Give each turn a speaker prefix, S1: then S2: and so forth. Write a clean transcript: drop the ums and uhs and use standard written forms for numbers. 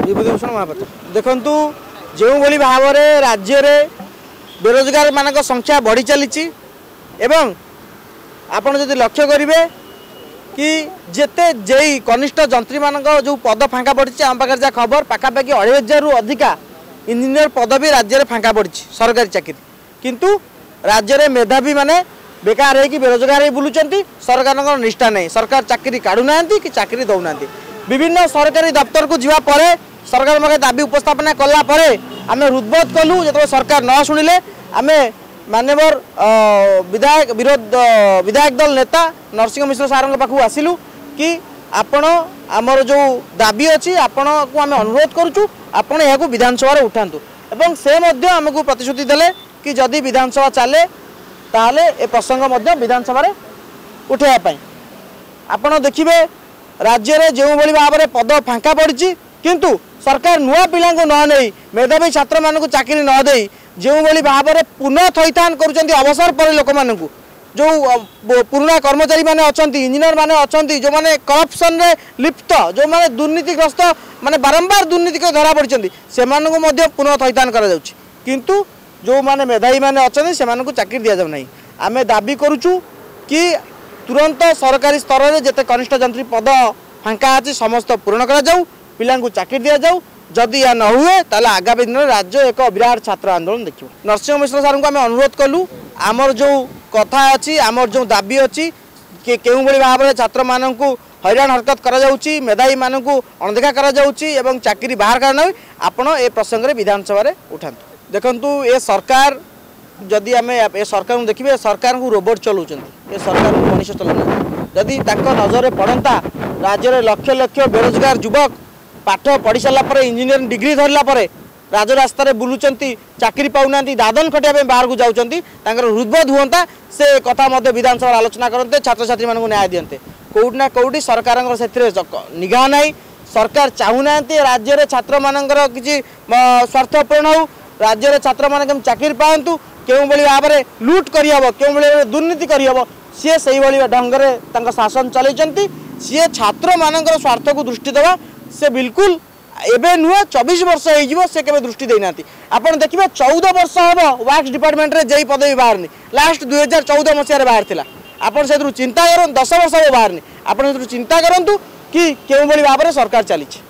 S1: विभूतिभूषण महापात्र देखु जो भाव में राज्य में बेरोजगार मान संख्या बढ़ी चली आपड़ जब लक्ष्य करेंगे कि जिते जेई कनिष्ठ जंत्री मान जो पद फांका पड़ी आम पाखे जहाँ खबर पाखापाखि 2,500 रु अधिका इंजीनियर पद भी राज्य में फांका पड़ी सरकारी चाकरी किंतु राज्य में मेधावी माने बेकार है कि बेरोजगार हो बुलूं सरकार निष्ठा नहीं सरकार चाकरी काढ़ुना कि चाकरी दौना विभिन्न सरकारी दफ्तर को जावापर सरकार मगे दाबी उपस्थापना कलापर आम हृदबोध कलु जो सरकार न शुणिले आम मानवर विधायक विधायक दल नेता नरसिंह मिश्र सार पाखु आसिलु कि आपण आमर जो दाबी अच्छी आपण को आम अनुरोध करुचु आपण यह विधानसभा उठातु एवं से आमको प्रतिश्रुति देले कि जदि विधानसभा चले ताले ए प्रसंग विधानसभा उठाइबा आपण देखिए राज्य में जो भाव में पद फांका पड़ी किंतु सरकार नुआ पिला न नहीं मेधावी छात्र मान चाकरी न दे जो भाव में पुनः थैथान कर अवसर पर लोक मान जो पुराना कर्मचारी माने अच्छी इंजीनियर माने अच्छी जो माने करप्शन रे लिप्त जो माने दुर्नीतिग्रस्त माने बारंबार दुर्नीति को धरा पड़ी से पुनः थैथान कर किंतु जो माने मेधावी माने अच्छे से चाकरी दि जाऊ ना आम दाबी करुचु कि तुरंत सरकारी स्तर में जिते कनिष्ठ जंत्री पद फांका अच्छी समस्त पूरण कर पिला चाकरी दि जाऊ जदि यह न हुए ताले आगामी दिन में राज्य एक विराट छात्र आंदोलन देखिए नरसिंह मिश्र सार को आम अनुरोध कलु आमर जो कथा अच्छी आमर जो दाबी अच्छी कि केउं भली भाव में छात्र मान को हैरान हरकत करा जाउची मेधावी मान को अणदेखा करा जाउची एवं चाकरी बाहर करना आपण ए प्रसंग में विधानसभा उठातु देखंतु ए सरकार जदि आम ए सरकार देखिए सरकार को रोबोट चलाउछन ए सरकार को मनुष्य चलाना जदि नजर में पड़ता राज्य में लक्ष लक्ष बेरोजगार युवक पाठ पढ़ी सारा इंजीनियरिंग डिग्री धरला राजरास्तार बुलूंट चाकरी पाऊना दादन खटिया बाहर को जाऊँच हृदबोध हुआ से कथा विधानसभा आलोचना करते छात्र छात्री मानक न्याय दियंते कौटिना कौटी सरकार निगाह ना सरकार चाहूना राज्य में छात्र मानकर किसी स्वार्थ पूर्ण हो राज्य में छात्र मान चाकरी पातु क्यों भाव में लुट करहब क्यों भाव दुर्नीति करहब सी से ढंग से शासन चलती सी छात्र मान स्वार्थ को दृष्टि देवा से बिल्कुल एबे नुह 24 वर्ष हो से केबे दृष्टि देना आपड़ देखिए 14 वर्ष हम वर्क्स डिपार्टमेंट रे जेई पदवी बाहर लास्ट 2014 मसीह बाहर था आपड़ से चिंता कर 10 वर्ष बाहर आपड़ चिंता करूँ कि क्यों भाव में सरकार चली।